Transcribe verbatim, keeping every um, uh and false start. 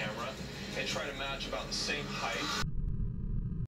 camera and try to match about the same